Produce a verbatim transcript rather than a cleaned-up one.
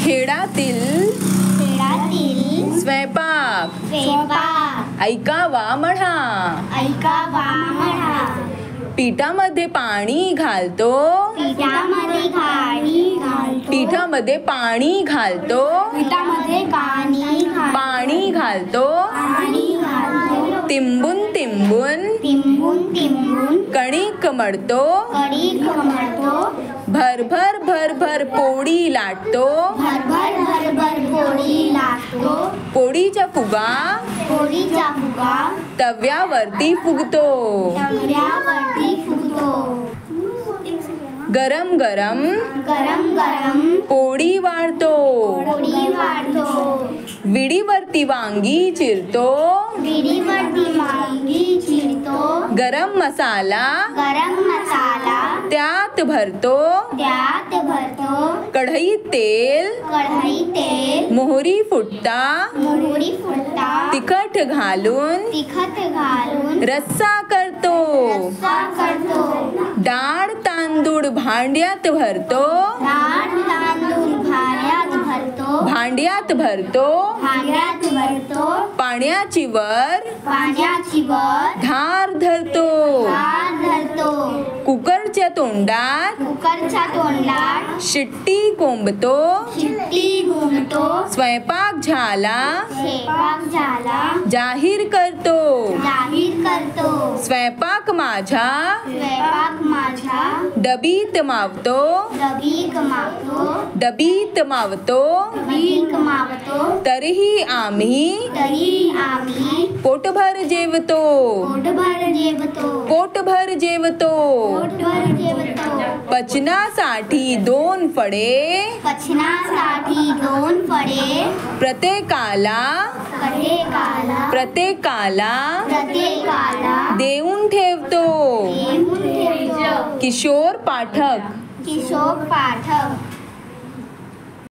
खेळातील खेळातील स्वयंपाक स्वयंपाक ऐकावा म्हणा. ऐकावा म्हणा. पिठामध्ये पाणी घालतो पिठामध्ये पाणी घालतो पिठामध्ये पाणी घालतो पिठामध्ये पाणी घालतो पाणी घालतो पाणी घालतो तिंबून तिंबून तिंबून तिंबून कणिक मळतो कणिक मळतो भरभर भरभर पोळी लाटतो भरभर भरभर पोळी लाटतो पोळीचा फुगा पोळीचा फुगा तव्यावरती फुगतो तव्यावरती फुगतो गरम गरम गरम गरम पोळी वाढतो पोळी वाढतो विडीवरती वांगी चिरतो विडीवरती वांगी चिरतो गरम मसाला गरम मसाला त्यात भरतो त्यात भरतो कढईत तेल कढई तेल मोहरी फुटता मोहरी फुटता तिखट घालून तिखट घालून रस्सा करतो रस्सा करतो डाळ तांदूळ भांड्यात भरतो डाळ तांदूळ भांड्यात भरतो भांड्यात भरतो भांड्यात भरतो पाण्याची वर पाण्याची वर धार धरतो धार धरतो कुकरच्या तोंडात कुकरच्या तोंडात शिट्टी कोंबतो शिट्टी घुमतो स्वयंपाक झाला स्वयंपाक झाला जाहीर करतो जाहीर करतो स्वयंपाक माझा स्वयंपाक माझा डबीत मावतो डबी कमावतो डबीत मावतो डबी कमावतो तरीही आम्ही तरी आम्ही पोटभर जेवतो पोटभर जेवतो पोटभर जेवतो पोटभर जेवतो पचनासाठी दोन फळे पचनासाठी दोन फळे प्रत्येकाला प्रत्येकाला प्रत्येकाला प्रत्येकाला देऊन ठेवतो. देऊन ठेवतो. किशोर पाठक. किशोर पाठक.